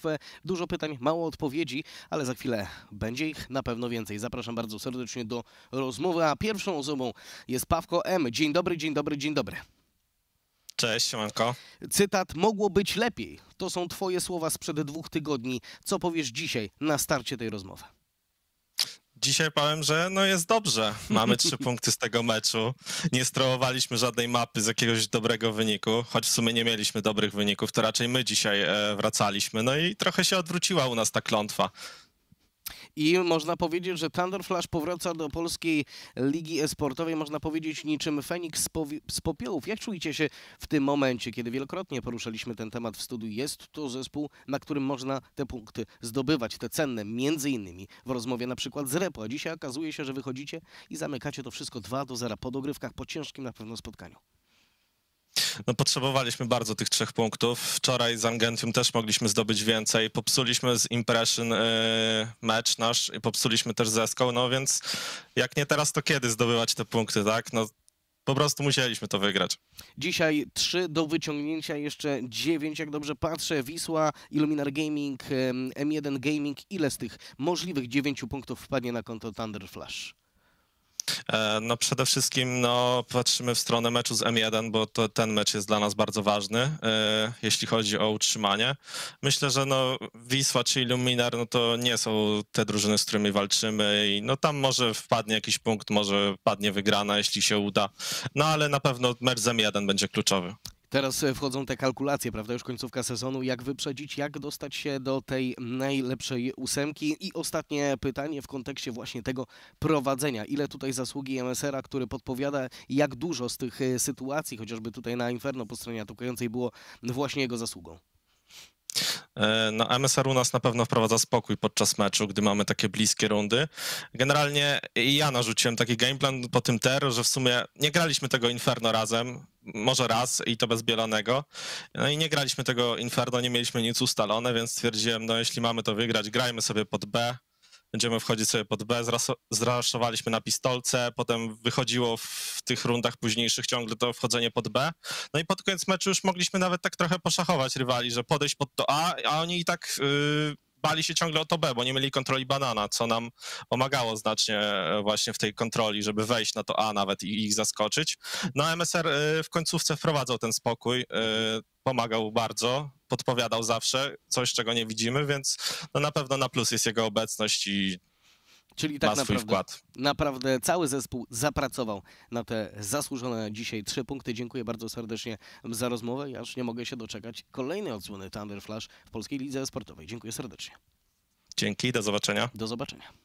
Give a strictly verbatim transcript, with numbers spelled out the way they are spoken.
Dużo pytań, mało odpowiedzi, ale za chwilę będzie ich na pewno więcej. Zapraszam bardzo serdecznie do rozmowy, a pierwszą osobą jest Pawko M. Dzień dobry, dzień dobry, dzień dobry. Cześć, siemanko. Cytat: mogło być lepiej. To są twoje słowa sprzed dwóch tygodni. Co powiesz dzisiaj na starcie tej rozmowy? Dzisiaj powiem, że no jest dobrze. Mamy trzy punkty z tego meczu. Nie strołowaliśmy żadnej mapy z jakiegoś dobrego wyniku, choć w sumie nie mieliśmy dobrych wyników, to raczej my dzisiaj e, wracaliśmy. No i trochę się odwróciła u nas ta klątwa. I można powiedzieć, że Thunder Flash powraca do polskiej ligi e-sportowej, można powiedzieć, niczym Feniks z, z popiołów. Jak czujecie się w tym momencie, kiedy wielokrotnie poruszaliśmy ten temat w studiu? Jest to zespół, na którym można te punkty zdobywać, te cenne, między innymi w rozmowie na przykład z Repo. A dzisiaj okazuje się, że wychodzicie i zamykacie to wszystko dwa do zera po dogrywkach, po ciężkim na pewno spotkaniu. No potrzebowaliśmy bardzo tych trzech punktów. Wczoraj z Angentium też mogliśmy zdobyć więcej. Popsuliśmy z Impression y, mecz nasz i popsuliśmy też zeską, no więc jak nie teraz, to kiedy zdobywać te punkty, tak? No po prostu musieliśmy to wygrać. Dzisiaj trzy do wyciągnięcia, jeszcze dziewięć, jak dobrze patrzę. Wisła, Illuminar Gaming, M jeden Gaming. Ile z tych możliwych dziewięciu punktów wpadnie na konto Thunder Flash? No przede wszystkim no, patrzymy w stronę meczu z M jeden, bo to, ten mecz jest dla nas bardzo ważny, jeśli chodzi o utrzymanie. Myślę, że no, Wisła czy Illuminar no, to nie są te drużyny, z którymi walczymy i no, tam może wpadnie jakiś punkt, może padnie wygrana, jeśli się uda, no ale na pewno mecz z M jeden będzie kluczowy. Teraz wchodzą te kalkulacje, prawda? Już końcówka sezonu. Jak wyprzedzić, jak dostać się do tej najlepszej ósemki? I ostatnie pytanie w kontekście właśnie tego prowadzenia. Ile tutaj zasługi M S R a, który podpowiada, jak dużo z tych sytuacji, chociażby tutaj na Inferno po stronie atakującej, było właśnie jego zasługą? No M S R u nas na pewno wprowadza spokój podczas meczu, gdy mamy takie bliskie rundy. Generalnie ja narzuciłem taki gameplan po tym T E R, że w sumie nie graliśmy tego Inferno razem, może raz i to bez Bielanego. No i nie graliśmy tego Inferno, nie mieliśmy nic ustalone, więc stwierdziłem, no jeśli mamy to wygrać, grajmy sobie pod B. Będziemy wchodzić sobie pod B, zraszowaliśmy na pistolce, potem wychodziło w tych rundach późniejszych ciągle to wchodzenie pod B. No i pod koniec meczu już mogliśmy nawet tak trochę poszachować rywali, że podejść pod to A, a oni i tak yy, bali się ciągle o to B, bo nie mieli kontroli banana, co nam pomagało znacznie właśnie w tej kontroli, żeby wejść na to A nawet i ich zaskoczyć. No M S R yy, w końcówce wprowadzał ten spokój, yy, pomagał bardzo, podpowiadał zawsze coś, czego nie widzimy, więc no na pewno na plus jest jego obecność i Czyli tak ma swój naprawdę, wkład. naprawdę cały zespół zapracował na te zasłużone dzisiaj trzy punkty. Dziękuję bardzo serdecznie za rozmowę. Ja już nie mogę się doczekać kolejnej odsłony Thunder Flash w polskiej lidze sportowej. Dziękuję serdecznie. Dzięki, do zobaczenia. Do zobaczenia.